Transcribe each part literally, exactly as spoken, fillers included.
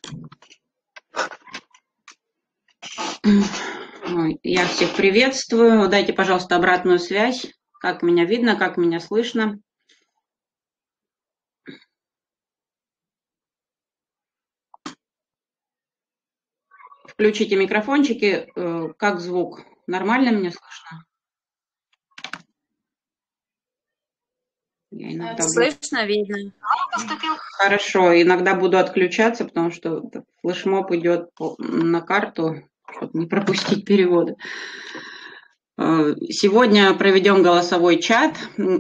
Я всех приветствую. Дайте, пожалуйста, обратную связь. Как меня видно, как меня слышно. Включите микрофончики. Как звук? Нормально меня слышно? Я иногда Слышно, видно. Хорошо, иногда буду отключаться, потому что флешмоб идет на карту, чтобы не пропустить переводы. Сегодня проведем голосовой чат.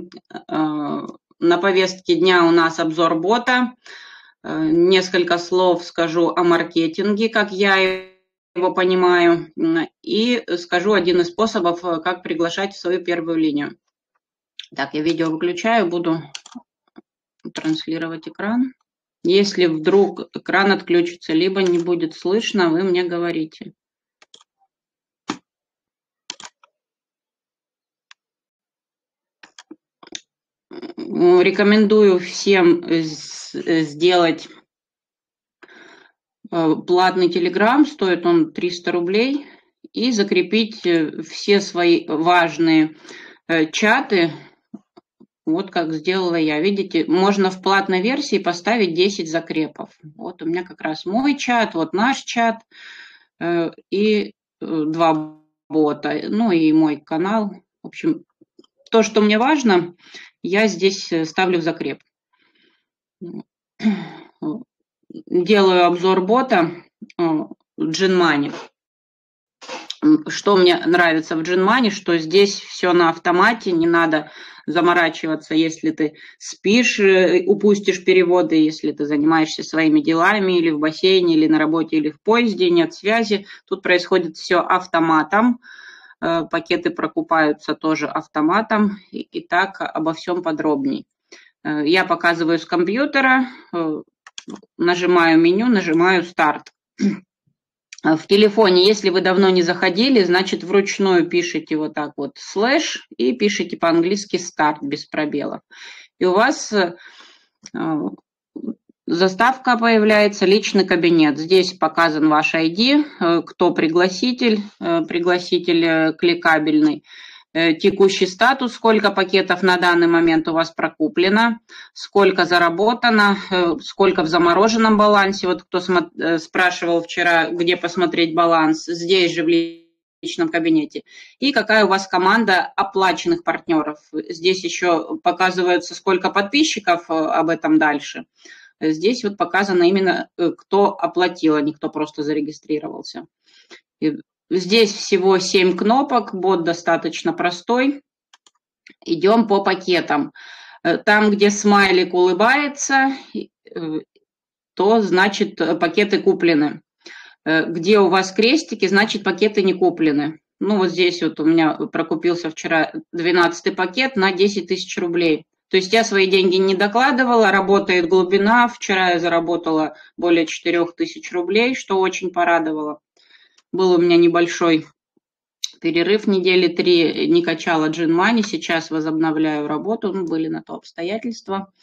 На повестке дня у нас обзор бота. Несколько слов скажу о маркетинге, как я его понимаю, и скажу один из способов, как приглашать в свою первую линию. Так, я видео выключаю, буду транслировать экран. Если вдруг экран отключится, либо не будет слышно, вы мне говорите. Рекомендую всем сделать платный Telegram, стоит он триста рублей, и закрепить все свои важные чаты, вот как сделала я. Видите, можно в платной версии поставить десять закрепов. Вот у меня как раз мой чат, вот наш чат и два бота, ну и мой канал. В общем, то, что мне важно, я здесь ставлю в закреп. Делаю обзор бота GenMoney. Что мне нравится в GenMoney, что здесь все на автомате, не надо заморачиваться, если ты спишь, упустишь переводы, если ты занимаешься своими делами или в бассейне, или на работе, или в поезде, нет связи. Тут происходит все автоматом, пакеты прокупаются тоже автоматом, и так обо всем подробней. Я показываю с компьютера, нажимаю меню, нажимаю старт. В телефоне, если вы давно не заходили, значит, вручную пишите вот так вот слэш и пишите по-английски старт без пробелов. И у вас заставка появляется «Личный кабинет». Здесь показан ваш ай ди, кто пригласитель, пригласитель кликабельный. Текущий статус, сколько пакетов на данный момент у вас прокуплено, сколько заработано, сколько в замороженном балансе. Вот кто спрашивал вчера, где посмотреть баланс, здесь же в личном кабинете. И какая у вас команда оплаченных партнеров. Здесь еще показывается, сколько подписчиков, об этом дальше. Здесь вот показано именно, кто оплатил, а не кто просто зарегистрировался. Здесь всего семь кнопок, бот достаточно простой. Идем по пакетам. Там, где смайлик улыбается, то значит пакеты куплены. Где у вас крестики, значит пакеты не куплены. Ну вот здесь вот у меня прокупился вчера двенадцатый пакет на десять тысяч рублей. То есть я свои деньги не докладывала, работает глубина. Вчера я заработала более четырёх тысяч рублей, что очень порадовало. Был у меня небольшой перерыв недели три, не качала GenMoney, сейчас возобновляю работу, ну, были на то обстоятельства.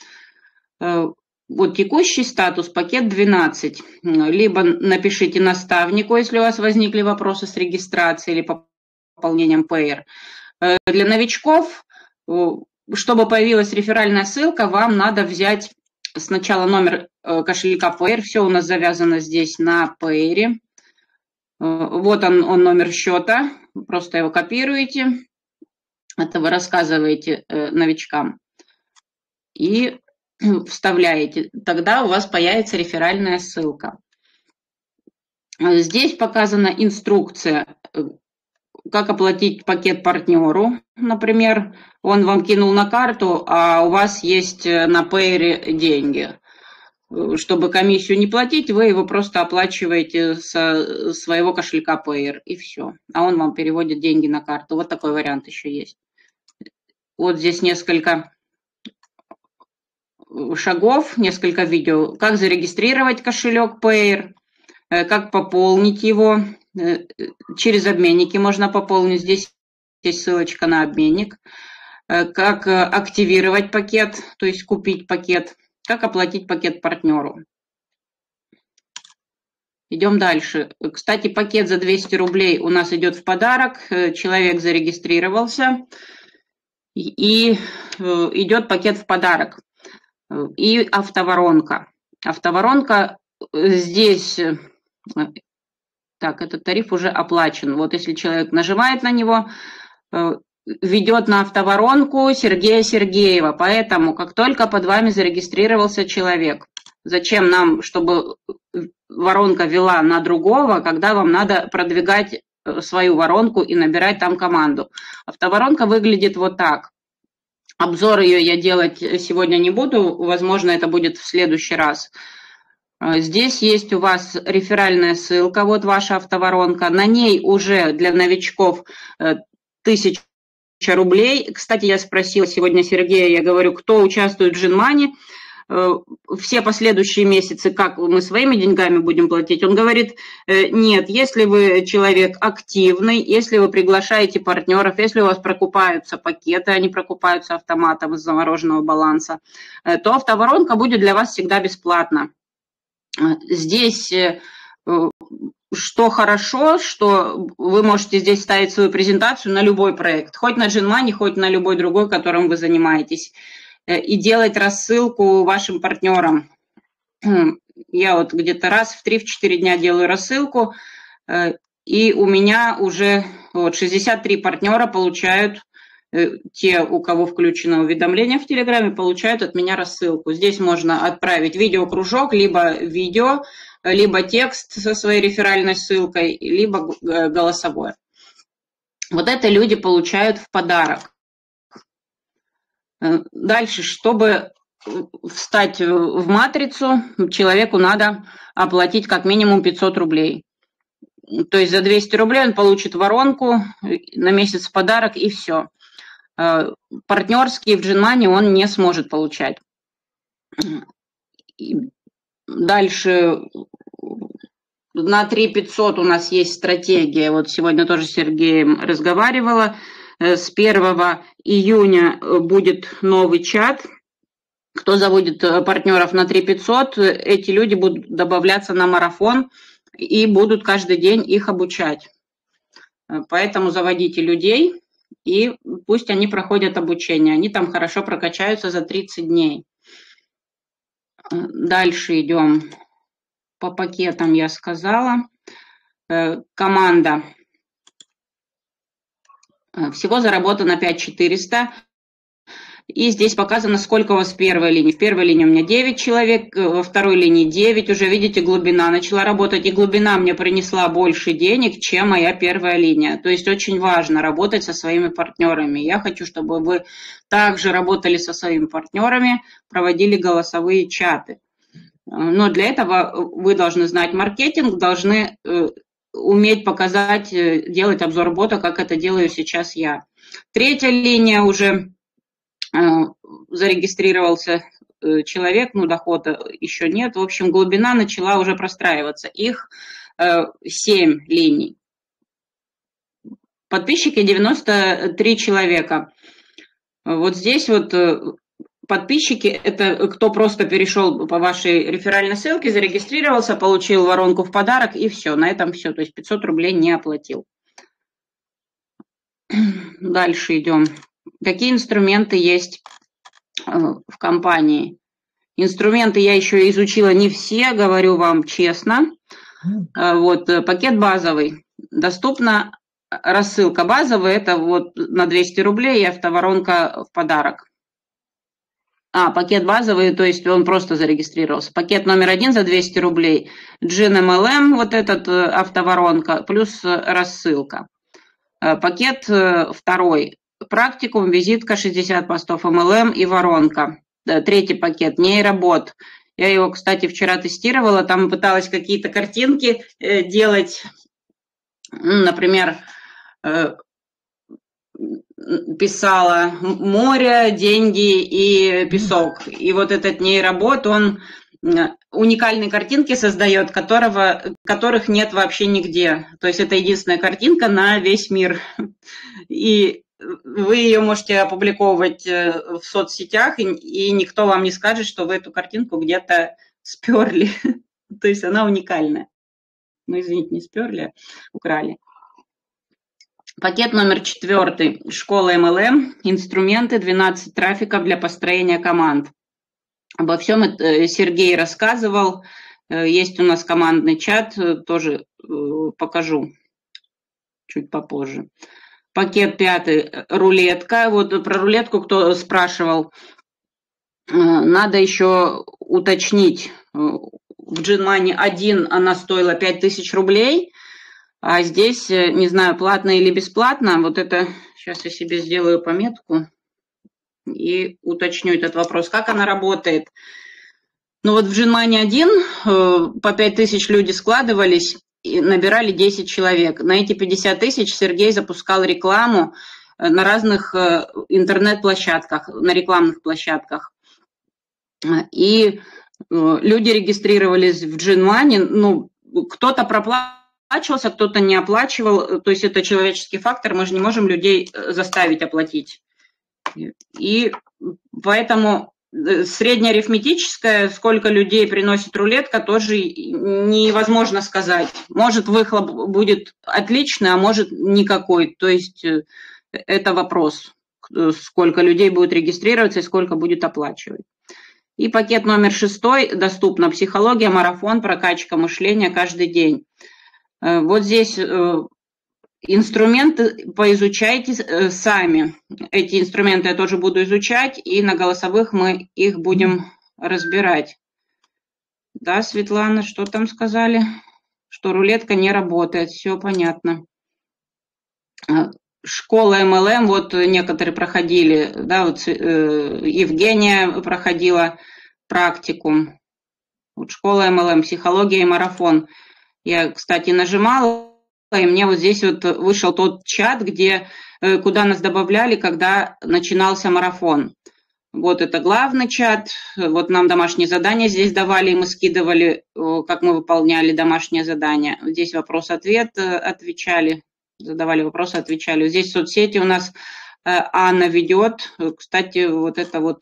Вот текущий статус, пакет двенадцать. Либо напишите наставнику, если у вас возникли вопросы с регистрацией или пополнением Payer. Для новичков, чтобы появилась реферальная ссылка, вам надо взять сначала номер кошелька Payer, все у нас завязано здесь на Payer. Вот он, он номер счета, просто его копируете, это вы рассказываете э, новичкам и вставляете, тогда у вас появится реферальная ссылка. Здесь показана инструкция, как оплатить пакет партнеру, например, он вам кинул на карту, а у вас есть на Payer деньги. Чтобы комиссию не платить, вы его просто оплачиваете со своего кошелька Payer, и все. А он вам переводит деньги на карту. Вот такой вариант еще есть. Вот здесь несколько шагов, несколько видео. Как зарегистрировать кошелек Payer, как пополнить его. Через обменники можно пополнить. Здесь есть ссылочка на обменник. Как активировать пакет, то есть купить пакет. Как оплатить пакет партнеру. Идем дальше. Кстати, пакет за двести рублей у нас идет в подарок. Человек зарегистрировался, и идет пакет в подарок. И автоворонка. Автоворонка здесь... Так, этот тариф уже оплачен. Вот если человек нажимает на него, ведет на автоворонку Сергея Сергеева. Поэтому, как только под вами зарегистрировался человек, зачем нам, чтобы воронка вела на другого, когда вам надо продвигать свою воронку и набирать там команду? Автоворонка выглядит вот так. Обзор ее я делать сегодня не буду, возможно, это будет в следующий раз. Здесь есть у вас реферальная ссылка, вот ваша автоворонка. На ней уже для новичков тысяча рублей. Кстати, я спросила сегодня Сергея, я говорю, кто участвует в Джинмани, все последующие месяцы, как мы своими деньгами будем платить? Он говорит, нет, если вы человек активный, если вы приглашаете партнеров, если у вас прокупаются пакеты, они прокупаются автоматом из замороженного баланса, то автоворонка будет для вас всегда бесплатна. Здесь что хорошо, что вы можете здесь ставить свою презентацию на любой проект, хоть на Джинмани, хоть на любой другой, которым вы занимаетесь, и делать рассылку вашим партнерам. Я вот где-то раз в три-четыре дня делаю рассылку, и у меня уже вот шестьдесят три партнера получают, те, у кого включено уведомление в Телеграме, получают от меня рассылку. Здесь можно отправить видеокружок, либо видео, либо текст со своей реферальной ссылкой, либо голосовое. Вот это люди получают в подарок. Дальше, чтобы встать в матрицу, человеку надо оплатить как минимум пятьсот рублей. То есть за двести рублей он получит воронку на месяц в подарок, и все. Партнерские в Джинмани он не сможет получать. Дальше на три тысячи пятьсот у нас есть стратегия. Вот сегодня тоже с Сергеем разговаривала. С первого июня будет новый чат. Кто заводит партнеров на три тысячи пятьсот, эти люди будут добавляться на марафон и будут каждый день их обучать. Поэтому заводите людей, и пусть они проходят обучение. Они там хорошо прокачаются за тридцать дней. Дальше идем по пакетам, я сказала. Команда. Всего заработано пять тысяч четыреста. И здесь показано, сколько у вас в первой линии. В первой линии у меня девять человек, во второй линии девять. Уже видите, глубина начала работать. И глубина мне принесла больше денег, чем моя первая линия. То есть очень важно работать со своими партнерами. Я хочу, чтобы вы также работали со своими партнерами, проводили голосовые чаты. Но для этого вы должны знать маркетинг, должны уметь показать, делать обзор бота, как это делаю сейчас я. Третья линия уже зарегистрировался человек, ну дохода еще нет. В общем, глубина начала уже простраиваться. Их семь линий. Подписчики девяносто три человека. Вот здесь вот подписчики, это кто просто перешел по вашей реферальной ссылке, зарегистрировался, получил воронку в подарок, и все, на этом все. То есть пятьсот рублей не оплатил. Дальше идем. Какие инструменты есть в компании? Инструменты я еще изучила не все, говорю вам честно. Вот пакет базовый. Доступна рассылка базовая, это вот на двести рублей и автоворонка в подарок. А, пакет базовый, то есть он просто зарегистрировался. Пакет номер один за двести рублей. Джин эм эл эм, вот этот автоворонка, плюс рассылка. Пакет второй. Практикум, визитка, шестьдесят постов эм эл эм и воронка. Третий пакет, нейробот. Я его, кстати, вчера тестировала, там пыталась какие-то картинки делать. Например, писала море, деньги и песок. И вот этот нейробот, он уникальные картинки создает, которого, которых нет вообще нигде. То есть это единственная картинка на весь мир. И вы ее можете опубликовывать в соцсетях, и, и никто вам не скажет, что вы эту картинку где-то сперли. То есть она уникальная. Ну, извините, не сперли, украли. Пакет номер четвертый. Школа эм эл эм. Инструменты, двенадцать трафиков для построения команд. Обо всем это Сергей рассказывал. Есть у нас командный чат, тоже покажу чуть попозже. Пакет пятый. Рулетка. Вот про рулетку кто спрашивал. Надо еще уточнить. В Gin один она стоила пять тысяч рублей. А здесь, не знаю, платно или бесплатно, вот это, сейчас я себе сделаю пометку и уточню этот вопрос, как она работает. Ну вот в Gin один по пять тысяч люди складывались и набирали десять человек. На эти пятьдесят тысяч Сергей запускал рекламу на разных интернет-площадках, на рекламных площадках. И люди регистрировались в Gin, ну, кто-то проплатил, оплачивался, кто-то не оплачивал, то есть это человеческий фактор, мы же не можем людей заставить оплатить. И поэтому среднеарифметическое, сколько людей приносит рулетка, тоже невозможно сказать. Может, выхлоп будет отличный, а может никакой. То есть это вопрос, сколько людей будет регистрироваться и сколько будет оплачивать. И пакет номер шестой, доступна психология, марафон, прокачка мышления каждый день. Вот здесь инструменты поизучайте сами. Эти инструменты я тоже буду изучать, и на голосовых мы их будем разбирать. Да, Светлана, что там сказали? Что рулетка не работает, все понятно. Школа эм эл эм, вот некоторые проходили, да, вот Евгения проходила практикум. Вот школа эм эл эм, психология и марафон. Я, кстати, нажимала, и мне вот здесь вот вышел тот чат, где, куда нас добавляли, когда начинался марафон. Вот это главный чат, вот нам домашние задания здесь давали, и мы скидывали, как мы выполняли домашнее задание. Здесь вопрос-ответ отвечали, задавали вопросы, отвечали. Здесь соцсети у нас Анна ведет. Кстати, вот это вот...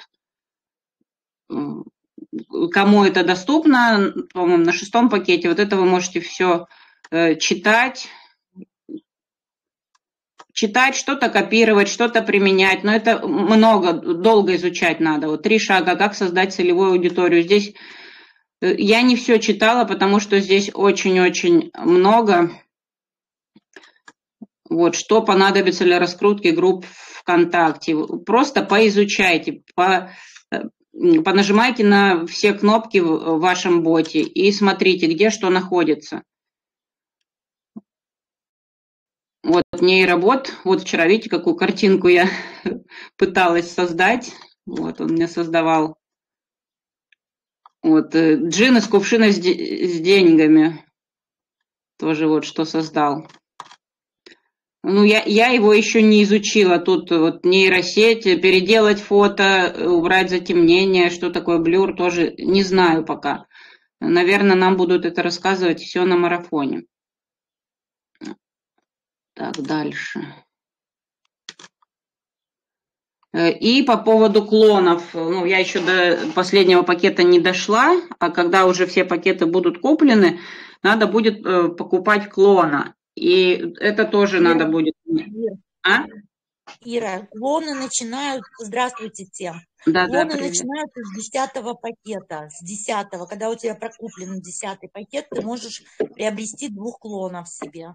Кому это доступно, по-моему, на шестом пакете, вот это вы можете все э, читать, читать, что-то копировать, что-то применять, но это много, долго изучать надо. Вот три шага, как создать целевую аудиторию. Здесь э, я не все читала, потому что здесь очень-очень много. Вот, что понадобится для раскрутки групп ВКонтакте. Просто поизучайте, по... понажимайте на все кнопки в вашем боте и смотрите, где что находится. Вот нейробот. Вот вчера, видите, какую картинку я пыталась создать. Вот он мне создавал. Вот джин из кувшина с, де- с деньгами. Тоже вот что создал. Ну, я, я его еще не изучила. Тут вот нейросеть, переделать фото, убрать затемнение, что такое блюр, тоже не знаю пока. Наверное, нам будут это рассказывать все на марафоне. Так, дальше. И по поводу клонов. Ну, я еще до последнего пакета не дошла, а когда уже все пакеты будут куплены, надо будет покупать клона. И это тоже Ира, надо будет. Ира, а? Ира, клоны начинают, здравствуйте всем, Да, клоны да, начинаются с десятого пакета, с десятого, когда у тебя прокуплен десятый пакет, ты можешь приобрести двух клонов себе.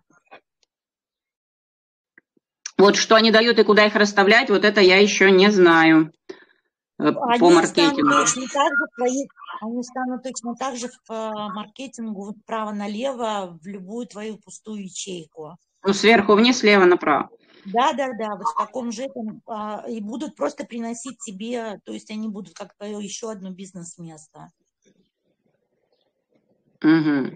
Вот что они дают и куда их расставлять, вот это я еще не знаю Они по маркетингу. Станут точно так же твои, они станут точно так же в маркетингу вправо-налево в любую твою пустую ячейку. Ну, сверху вниз, слева направо. Да, да, да, вот в таком же этом, а, и будут просто приносить тебе, то есть они будут как твое еще одно бизнес-место. Угу.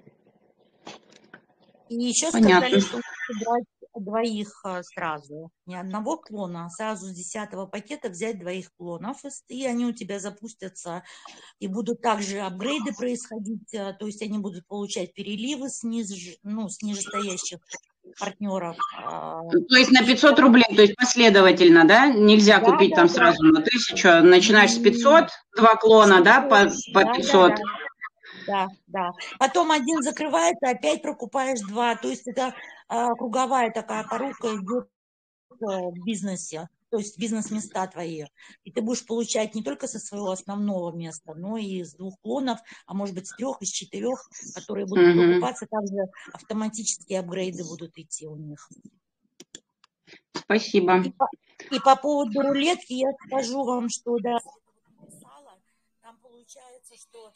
И еще Понятно. сказали, что лучше брать двоих сразу, не одного клона, а сразу с десятого пакета взять двоих клонов, и они у тебя запустятся, и будут также апгрейды происходить, то есть они будут получать переливы с, низ, ну, с нижестоящих партнеров. То есть на пятьсот рублей, то есть последовательно, да? Нельзя да, купить да, там да. сразу на тысячу. Начинаешь с пятьсот, два клона, да, по, по пятьсот. Да, да, да. да, да. Потом один закрывается, опять прокупаешь два. То есть это а, круговая такая порука идет в бизнесе, то есть бизнес-места твои. И ты будешь получать не только со своего основного места, но и с двух клонов, а может быть с трех, из четырех, которые будут Мгм. прокупаться, также автоматические апгрейды будут идти у них. Спасибо. И по, и по поводу рулетки я скажу вам, что да, там получается, что...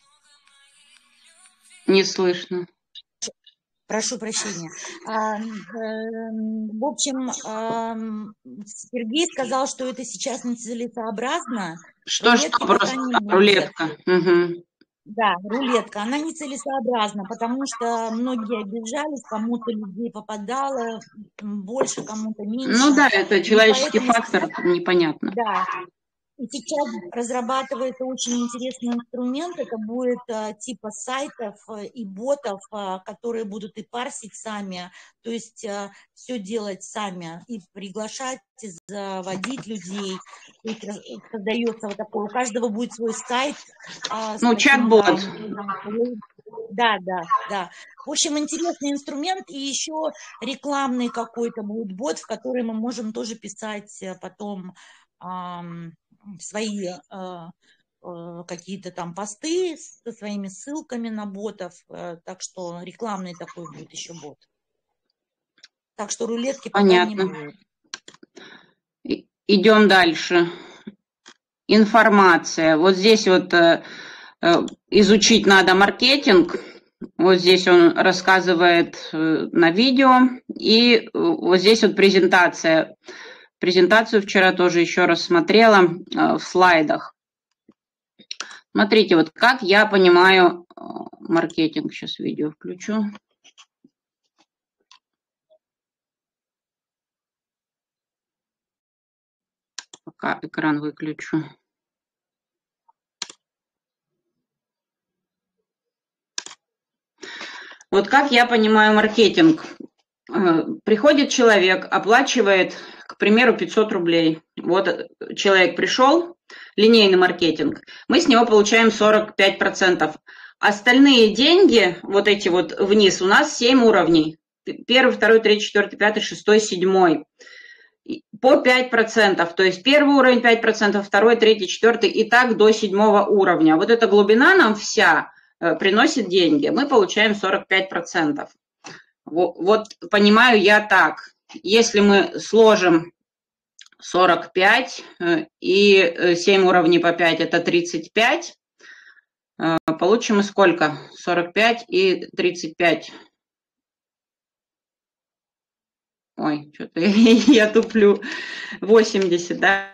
Не слышно. Прошу прощения. А, эм, в общем, ам, Сергей сказал, что это сейчас нецелесообразно. Что, что Рулетки пока просто не а, будет. рулетка? Мгм. Да, рулетка, она нецелесообразна, потому что многие обижались, кому-то людей попадало м, больше, кому-то Ну меньше. да, это И человеческий поэтому фактор, сейчас, непонятно. да, и сейчас разрабатывается очень интересный инструмент. Это будет а, типа сайтов а, и ботов, а, которые будут и парсить сами, то есть а, все делать сами, и приглашать, и заводить людей. То есть раз- создается вот такой, у каждого будет свой сайт а, с Ну, чат-бот. каким-то... Да, да, да. В общем, интересный инструмент, и еще рекламный какой-то будет бот, в который мы можем тоже писать а, потом ам, свои э, э, какие-то там посты со своими ссылками на ботов, э, так что рекламный такой будет еще бот. Так что рулетки пока не Понятно. будет. И- Идем дальше. Информация. Вот здесь вот э, э, изучить надо маркетинг. Вот здесь он рассказывает э, на видео. И э, вот здесь вот презентация. Презентацию вчера тоже еще раз смотрела э, в слайдах. Смотрите, вот как я понимаю э, маркетинг. Сейчас видео включу. Пока экран выключу. Вот как я понимаю маркетинг. Приходит человек, оплачивает, к примеру, пятьсот рублей. Вот человек пришел, линейный маркетинг, мы с него получаем сорок пять процентов. Остальные деньги, вот эти вот вниз, у нас семь уровней. Первый, второй, третий, четвертый, пятый, шестой, седьмой. По пять процентов. То есть первый уровень пять процентов, второй, третий, четвертый и так до седьмого уровня. Вот эта глубина нам вся приносит деньги. Мы получаем сорок пять процентов. Вот понимаю я так. Если мы сложим сорок пять и семь уровней по пять, это тридцать пять, получим и сколько? сорок пять и тридцать пять. Ой, что-то я туплю. восемьдесят, да?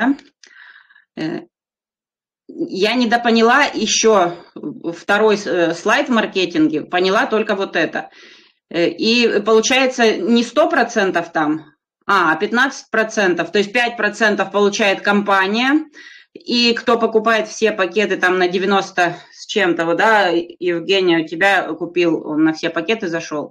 Я недопоняла еще второй слайд в маркетинге, поняла только вот это. И получается не сто процентов там, а пятнадцать процентов, то есть пять процентов получает компания, и кто покупает все пакеты там на девяносто с чем-то, вот, да, Евгения, у тебя купил, он на все пакеты зашел,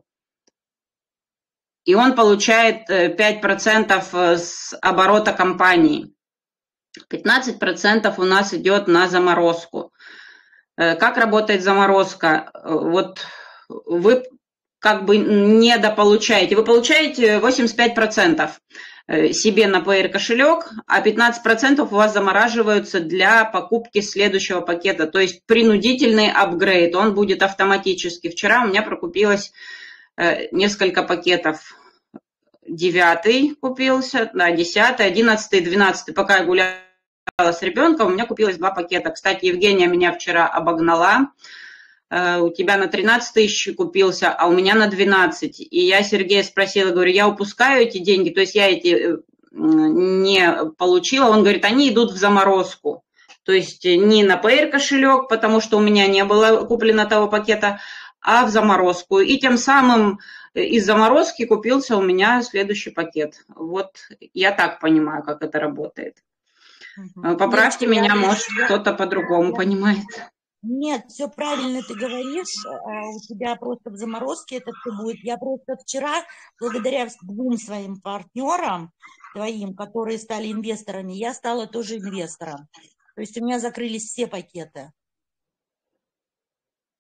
и он получает пять процентов с оборота компании, пятнадцать процентов у нас идет на заморозку. Как работает заморозка? Вот вы как бы недополучаете. Вы получаете восемьдесят пять процентов себе на Payeer кошелек, а пятнадцать процентов у вас замораживаются для покупки следующего пакета. То есть принудительный апгрейд, он будет автоматически. Вчера у меня прокупилось несколько пакетов. Девятый купился, да, десятый, одиннадцатый, двенадцатый. Пока я гуляла с ребенком, у меня купилось два пакета. Кстати, Евгения меня вчера обогнала. У тебя на тринадцать тысяч купился, а у меня на двенадцать. И я Сергея спросила, говорю, я упускаю эти деньги, то есть я эти не получила. Он говорит, они идут в заморозку. То есть не на Payeer кошелек, потому что у меня не было куплено того пакета, а в заморозку. И тем самым из заморозки купился у меня следующий пакет. Вот я так понимаю, как это работает. Угу. Поправьте Девочки, меня, я, может, я, кто-то по-другому я, понимает. Нет, все правильно ты говоришь. У тебя просто в заморозке это все будет. Я просто вчера, благодаря двум своим партнерам, твоим, которые стали инвесторами, я стала тоже инвестором. То есть у меня закрылись все пакеты.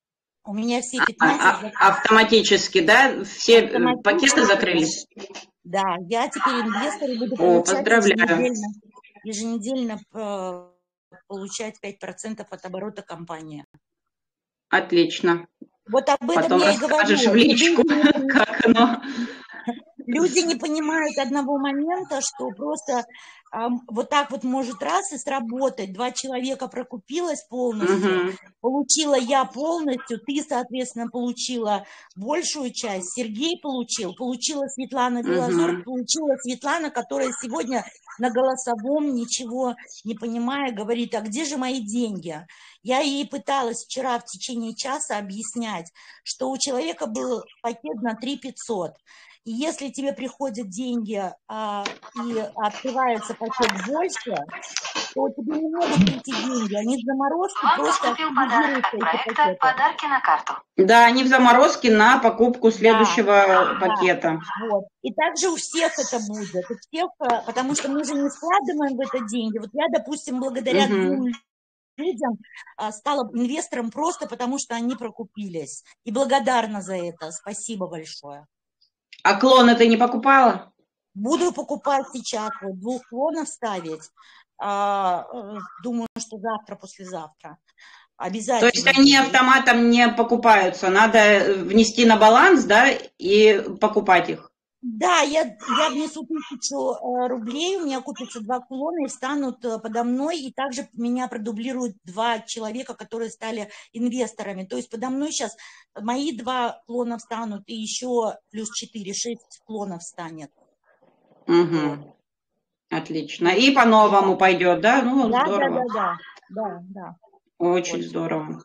У меня все А, пятнадцать... а, автоматически, да? Все пакеты закрылись? Да, я теперь инвесторы буду О, получать поздравляю. еженедельно, еженедельно э, получать пять процентов от оборота компании. Отлично. Вот об этом Потом я и говорю. расскажешь в личку, Люди, как оно. люди не понимают одного момента, что просто э, вот так вот может раз и сработать. Два человека прокупилось полностью, Угу. получила я полностью, ты, соответственно, получила большую часть, Сергей получил, получила Светлана Белозор, Угу. получила Светлана, которая сегодня на голосовом, ничего не понимая, говорит, а где же мои деньги? Я ей пыталась вчера в течение часа объяснять, что у человека был пакет на три тысячи пятьсот. И если тебе приходят деньги а, и открывается пакет больше, то тебе не могут прийти деньги. Они в заморозке Вам просто поступил подарок активизируются от эти проекта пакеты. «Подарки на карту». Да, они в заморозке на покупку следующего Да, пакета. да, вот. И также у всех это будет. У всех, потому что мы же не вкладываем в это деньги. Вот я, допустим, благодаря Угу. двум людям стала инвестором просто потому, что они прокупились. И благодарна за это. Спасибо большое. А клоны ты не покупала? Буду покупать сейчас, вот, двух клонов ставить. А, думаю, что завтра, послезавтра. Обязательно. То есть они автоматом не покупаются, надо внести на баланс, да, и покупать их? Да, я, я внесу тысячу рублей, у меня купятся два клона и встанут подо мной, и также меня продублируют два человека, которые стали инвесторами. То есть подо мной сейчас мои два клона встанут, и еще плюс четыре, шесть клонов станет. Угу. Вот. Отлично. И по-новому пойдет, да? Ну, да, здорово. Да, да, да, да, да. Очень вот. здорово.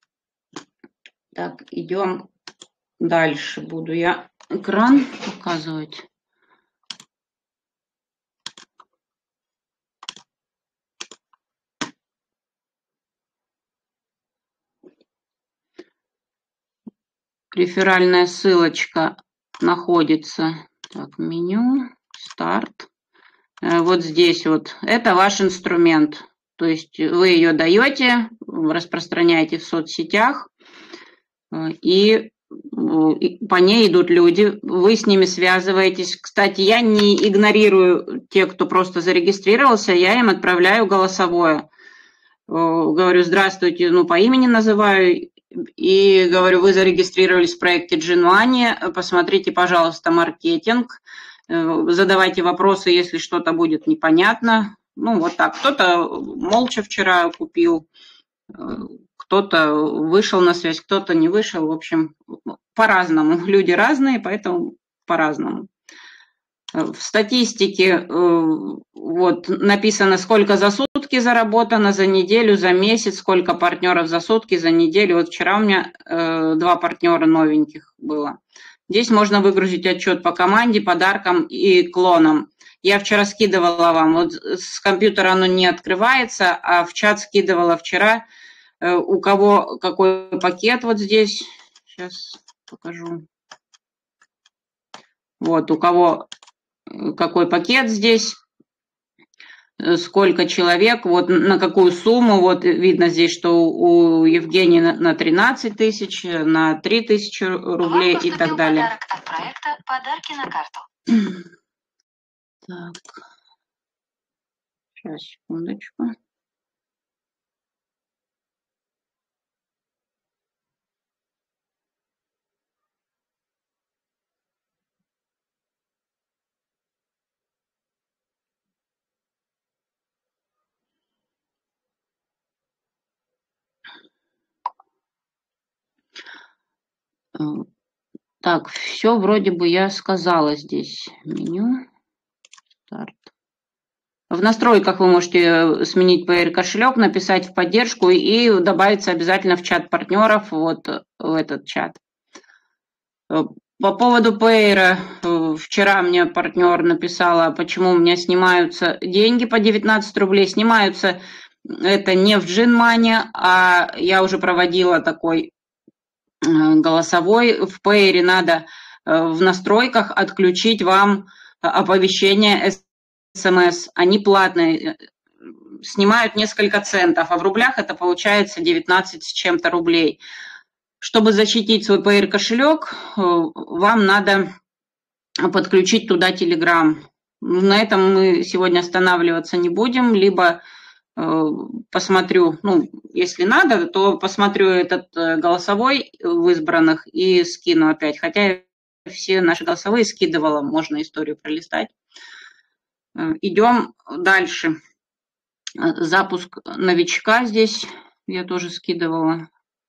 Так, идем дальше. Буду я экран показывать. Реферальная ссылочка находится. Так, меню, старт. Вот здесь вот. Это ваш инструмент. То есть вы ее даете, распространяете в соцсетях, и по ней идут люди, вы с ними связываетесь. Кстати, я не игнорирую тех, кто просто зарегистрировался, я им отправляю голосовое. Говорю, здравствуйте, ну, по имени называю, и говорю, вы зарегистрировались в проекте Gin-Money, посмотрите, пожалуйста, маркетинг, задавайте вопросы, если что-то будет непонятно. Ну, вот так. Кто-то молча вчера купил, кто-то вышел на связь, кто-то не вышел. В общем, по-разному. Люди разные, поэтому по-разному. В статистике вот написано, сколько за сутки заработано, за неделю, за месяц, сколько партнеров за сутки, за неделю. Вот вчера у меня э, два партнера новеньких было. Здесь можно выгрузить отчет по команде, подаркам и клонам. Я вчера скидывала вам, вот с компьютера оно не открывается, а в чат скидывала вчера, э, у кого какой пакет вот здесь. Сейчас покажу. Вот, у кого какой пакет здесь, сколько человек, вот на какую сумму, вот видно здесь, что у Евгении на тринадцать тысяч, на три тысячи рублей и так далее. Подарок от проекта «Подарки на карту». Так, сейчас, секундочку. Так, все вроде бы я сказала здесь. Меню, старт. В настройках вы можете сменить пэ эр кошелек, написать в поддержку и добавиться обязательно в чат партнеров, вот в этот чат. По поводу пэ эр, вчера мне партнер написала, почему у меня снимаются деньги по девятнадцать рублей. Снимаются это не в Gin-Money, а я уже проводила такой голосовой. В пэ эр надо в настройках отключить вам оповещение эс эм эс. Они платные, снимают несколько центов, а в рублях это получается девятнадцать с чем-то рублей. Чтобы защитить свой пэ эр кошелек, вам надо подключить туда Telegram. На этом мы сегодня останавливаться не будем, либо посмотрю, ну, если надо, то посмотрю этот голосовой в избранных и скину опять. Хотя я все наши голосовые скидывала, можно историю пролистать. Идем дальше. Запуск новичка здесь я тоже скидывала.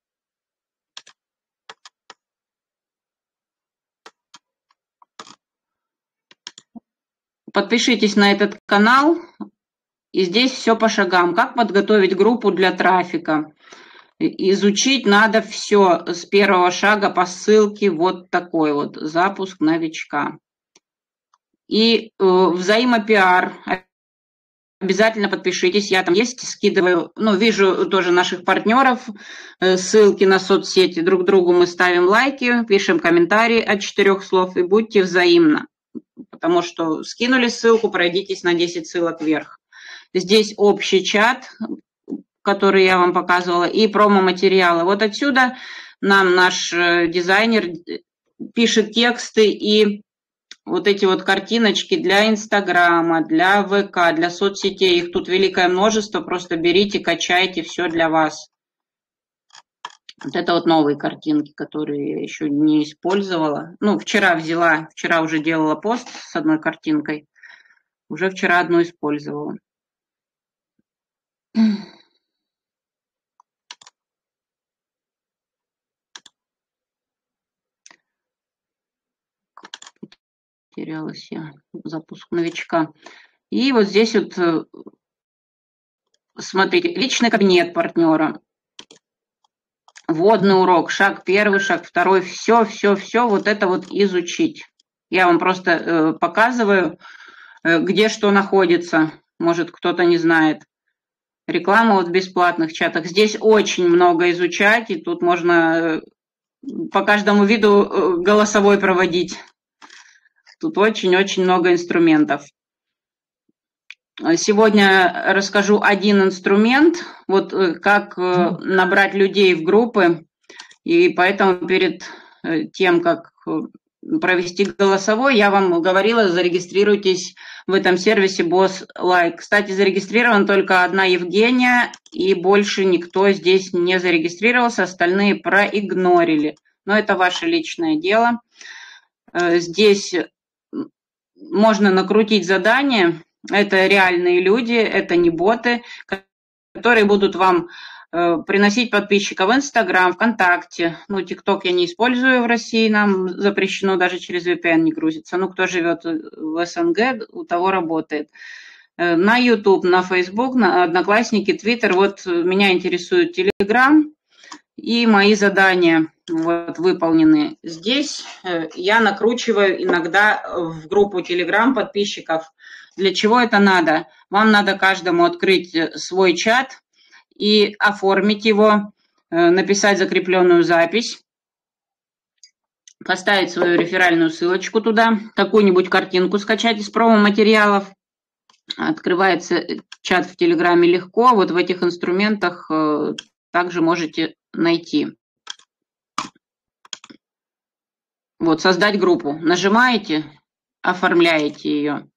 Подпишитесь на этот канал, и здесь все по шагам. Как подготовить группу для трафика. Изучить надо все с первого шага по ссылке вот такой вот. Запуск новичка. И э, взаимопиар. Обязательно подпишитесь. Я там есть, скидываю, ну, вижу тоже наших партнеров, э, ссылки на соцсети. Друг другу мы ставим лайки, пишем комментарии от четырех слов и будьте взаимно. Потому что скинули ссылку, пройдитесь на десять ссылок вверх. Здесь общий чат, который я вам показывала, и промо-материалы. Вот отсюда нам наш дизайнер пишет тексты и вот эти вот картиночки для Инстаграма, для вэ ка, для соцсетей. Их тут великое множество, просто берите, качайте, все для вас. Вот это вот новые картинки, которые я еще не использовала. Ну, вчера взяла, вчера уже делала пост с одной картинкой. Уже вчера одну использовала. Потерялась я. Запуск новичка. И вот здесь вот, смотрите, личный кабинет партнера. Вводный урок, шаг первый, шаг второй, все, все, все, вот это вот изучить. Я вам просто э, показываю, э, где что находится, может кто-то не знает. Реклама вот в бесплатных чатах. Здесь очень много изучать, и тут можно э, по каждому виду э, голосовой проводить. Тут очень-очень много инструментов. Сегодня расскажу один инструмент, вот как набрать людей в группы, и поэтому перед тем, как провести голосовой, я вам говорила, зарегистрируйтесь в этом сервисе BossLike. Кстати, зарегистрирована только одна Евгения, и больше никто здесь не зарегистрировался, остальные проигнорили. Но это ваше личное дело. Здесь можно накрутить задание. Это реальные люди, это не боты, которые будут вам э, приносить подписчиков в Инстаграм, ВКонтакте. Ну, ТикТок я не использую в России, нам запрещено, даже через ви пи эн не грузится. Ну, кто живет в эс эн гэ, у того работает. Э, на YouTube, на Facebook, на Одноклассники, Twitter. Вот меня интересует Telegram и мои задания вот, выполнены. Здесь э, я накручиваю иногда в группу Telegram подписчиков. Для чего это надо? Вам надо каждому открыть свой чат и оформить его, написать закрепленную запись, поставить свою реферальную ссылочку туда, какую-нибудь картинку скачать из промо-материалов. Открывается чат в Телеграме легко. Вот в этих инструментах также можете найти. Вот, создать группу. Нажимаете, оформляете ее.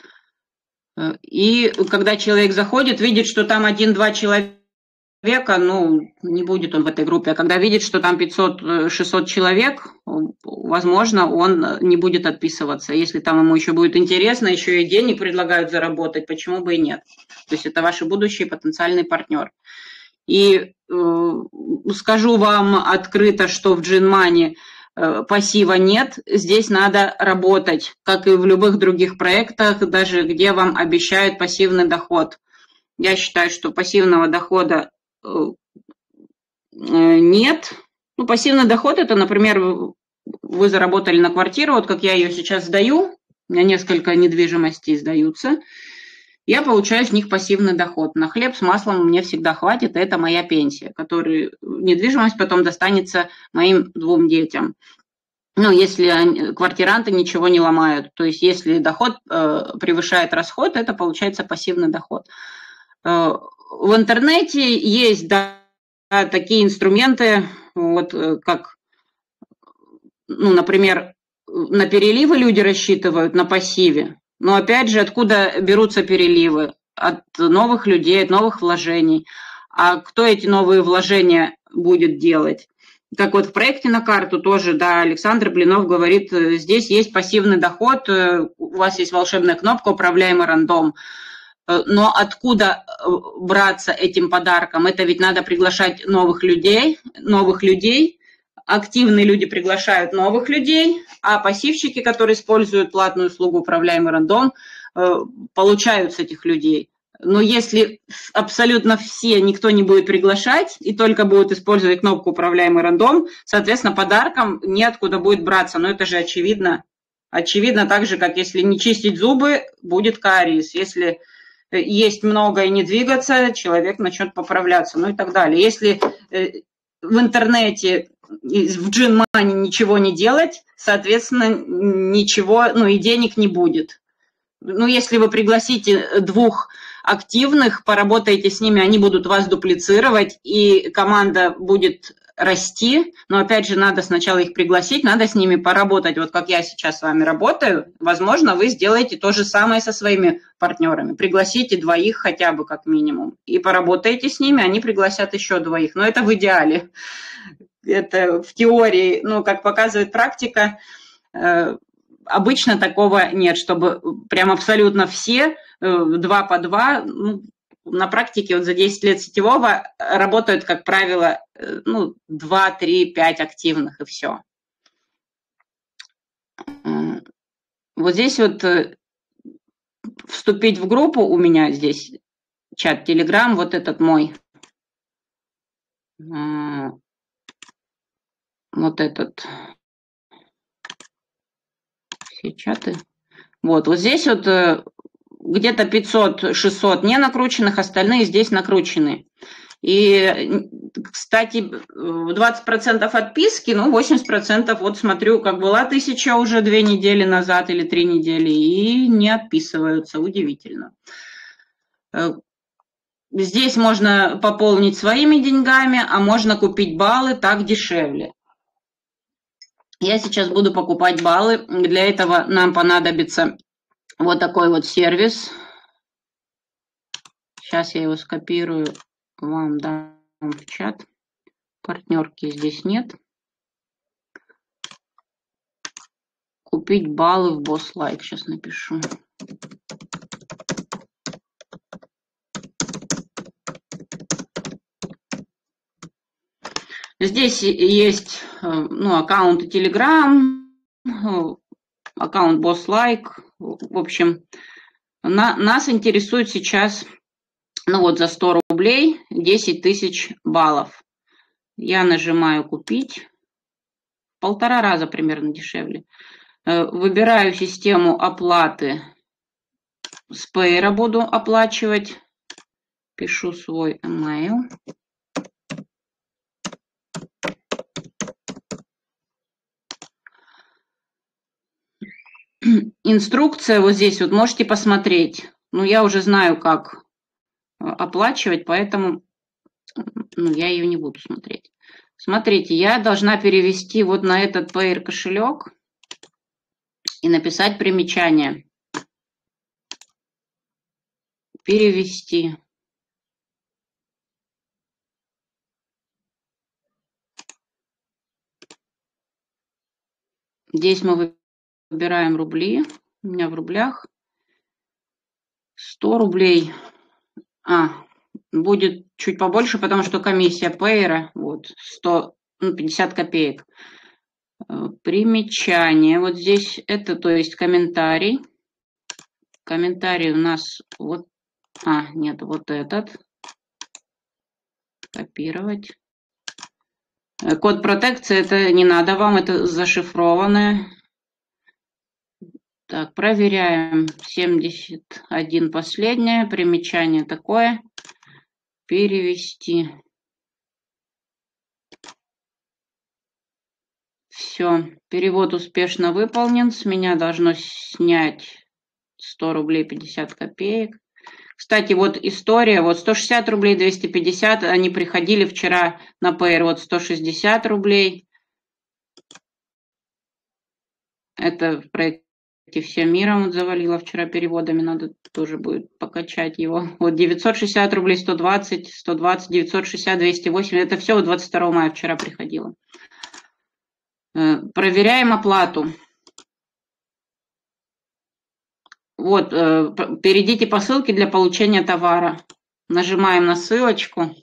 И когда человек заходит, видит, что там один-два человека, ну, не будет он в этой группе. А когда видит, что там пятьсот-шестьсот человек, возможно, он не будет отписываться. Если там ему еще будет интересно, еще и денег предлагают заработать, почему бы и нет. То есть это ваш будущий потенциальный партнер. И э, скажу вам открыто, что в GenMoney пассива нет, здесь надо работать, как и в любых других проектах, даже где вам обещают пассивный доход. Я считаю, что пассивного дохода нет. Ну, пассивный доход – это, например, вы заработали на квартиру, вот как я ее сейчас сдаю, у меня несколько недвижимостей сдаются, я получаю с них пассивный доход. На хлеб с маслом мне всегда хватит, это моя пенсия, которую недвижимость потом достанется моим двум детям. Ну, если квартиранты ничего не ломают, то есть если доход э, превышает расход, это получается пассивный доход. Э, в интернете есть такие инструменты, вот как, ну, например, на переливы люди рассчитывают на пассиве, но опять же, откуда берутся переливы? От новых людей, от новых вложений. А кто эти новые вложения будет делать? Как вот в проекте на карту тоже, да, Александр Блинов говорит, здесь есть пассивный доход, у вас есть волшебная кнопка «Управляемый рандом». Но откуда браться этим подарком? Это ведь надо приглашать новых людей, новых людей. Активные люди приглашают новых людей, а пассивщики, которые используют платную услугу «Управляемый рандом», получают с этих людей. Но если абсолютно все никто не будет приглашать и только будут использовать кнопку «Управляемый рандом», соответственно, подарком неоткуда будет браться. Но это же очевидно. Очевидно так же, как если не чистить зубы, будет кариес. Если есть много и не двигаться, человек начнет поправляться, ну и так далее. Если в интернете, в Джин-Мани ничего не делать, соответственно, ничего, ну и денег не будет. Ну, если вы пригласите двух активных, поработаете с ними, они будут вас дуплицировать, и команда будет расти, но опять же надо сначала их пригласить, надо с ними поработать, вот как я сейчас с вами работаю, возможно, вы сделаете то же самое со своими партнерами, пригласите двоих хотя бы как минимум, и поработаете с ними, они пригласят еще двоих, но это в идеале, это в теории, ну, как показывает практика, обычно такого нет, чтобы прям абсолютно все, два по два, ну, на практике вот за десять лет сетевого работают, как правило, ну, два, три, пять активных и все. Вот здесь вот вступить в группу у меня здесь, чат Telegram, вот этот мой, вот этот, все чаты. Вот, вот здесь вот где-то пятьсот-шестьсот не накрученных, остальные здесь накручены. И, кстати, двадцать процентов отписки, ну, восемьдесят процентов, вот смотрю, как была тысяча уже две недели назад или три недели, и не отписываются, удивительно. Здесь можно пополнить своими деньгами, а можно купить баллы, так дешевле. Я сейчас буду покупать баллы, для этого нам понадобится вот такой вот сервис. Сейчас я его скопирую, вам дам в чат. Партнерки здесь нет. Купить баллы в Boss Like. Сейчас напишу. Здесь есть, ну, аккаунты Telegram, аккаунт Boss Like. В общем, на, нас интересует сейчас, ну вот, за сто рублей десять тысяч баллов. Я нажимаю «Купить». Полтора раза примерно дешевле. Выбираю систему оплаты. С Payer буду оплачивать. Пишу свой email. Инструкция вот здесь вот можете посмотреть. Ну, я уже знаю, как оплачивать, поэтому, ну, я ее не буду смотреть. Смотрите, я должна перевести вот на этот Payer кошелек и написать примечание. Перевести. Здесь мы выбираем рубли. У меня в рублях сто рублей. А, будет чуть побольше, потому что комиссия Payer, вот, сто, ну, пятьдесят копеек. Примечание. Вот здесь это, то есть комментарий. Комментарий у нас вот, а, нет, вот этот. Копировать. Код протекции, это не надо вам, это зашифрованное. Так, проверяем. семьдесят один последнее. Примечание такое. Перевести. Все, перевод успешно выполнен. С меня должно снять сто рублей пятьдесят копеек. Кстати, вот история, вот сто шестьдесят рублей, двести пятьдесят, они приходили вчера на Payer, вот сто шестьдесят рублей. Это в проекте «Всем миром» вот завалило вчера переводами, надо тоже будет покачать его. Вот девятьсот шестьдесят рублей, сто двадцать, сто двадцать, девятьсот шестьдесят, двести восемь, это все вот двадцать второго мая вчера приходило. Проверяем оплату. Вот, перейдите по ссылке для получения товара. Нажимаем на ссылочку.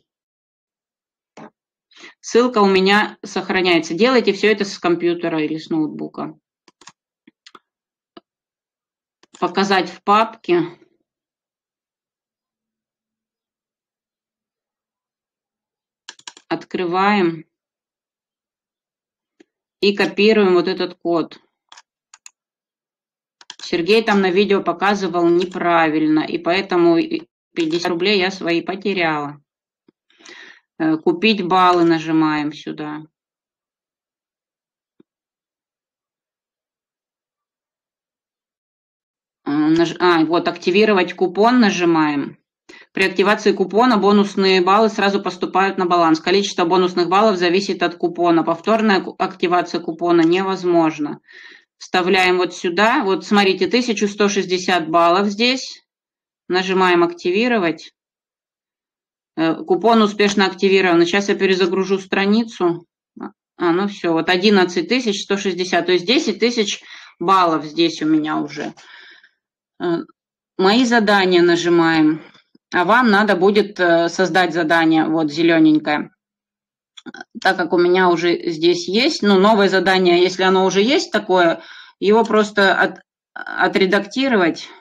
Ссылка у меня сохраняется. Делайте все это с компьютера или с ноутбука. Показать в папке. Открываем. И копируем вот этот код. Сергей там на видео показывал неправильно, и поэтому пятьдесят рублей я свои потеряла. Купить баллы нажимаем сюда. А, вот активировать купон нажимаем. При активации купона бонусные баллы сразу поступают на баланс. Количество бонусных баллов зависит от купона. Повторная активация купона невозможна. Вставляем вот сюда. Вот смотрите, тысяча сто шестьдесят баллов здесь. Нажимаем активировать. Купон успешно активирован. Сейчас я перезагружу страницу. А, ну все, вот одиннадцать тысяч сто шестьдесят. То есть десять тысяч баллов здесь у меня уже. Мои задания нажимаем. А вам надо будет создать задание, вот зелененькое. Так как у меня уже здесь есть, ну, новое задание, если оно уже есть такое, его просто от, отредактировать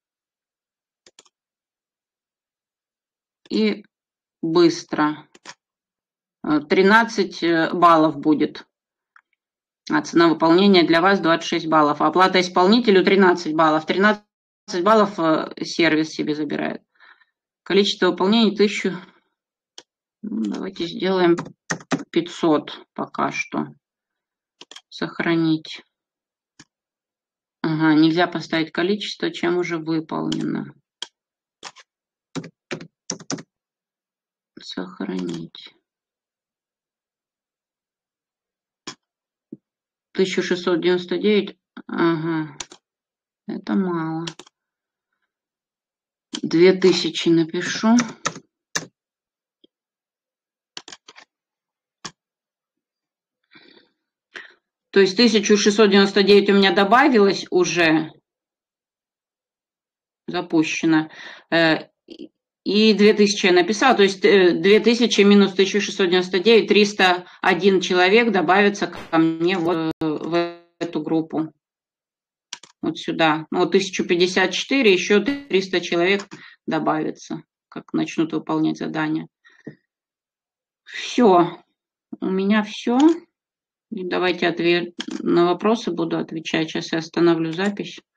и быстро. тринадцать баллов будет. А цена выполнения для вас двадцать шесть баллов. Оплата исполнителю тринадцать баллов. тринадцать баллов сервис себе забирает. Количество выполнений тысяча. Ну, давайте сделаем пятьсот пока что. Сохранить. Ага, нельзя поставить количество, чем уже выполнено. Сохранить. тысяча шестьсот девяносто девять. Ага. Это мало. две тысячи напишу. То есть тысяча шестьсот девяносто девять у меня добавилось уже. Запущено. И две тысячи я написала. То есть две тысячи минус тысяча шестьсот девяносто девять. триста один человек добавится ко мне в, в эту группу. Вот сюда. Ну, вот тысяча пятьдесят четыре, еще триста человек добавится, как начнут выполнять задания. Все. У меня все. Давайте ответ... на вопросы буду отвечать. Сейчас я остановлю запись.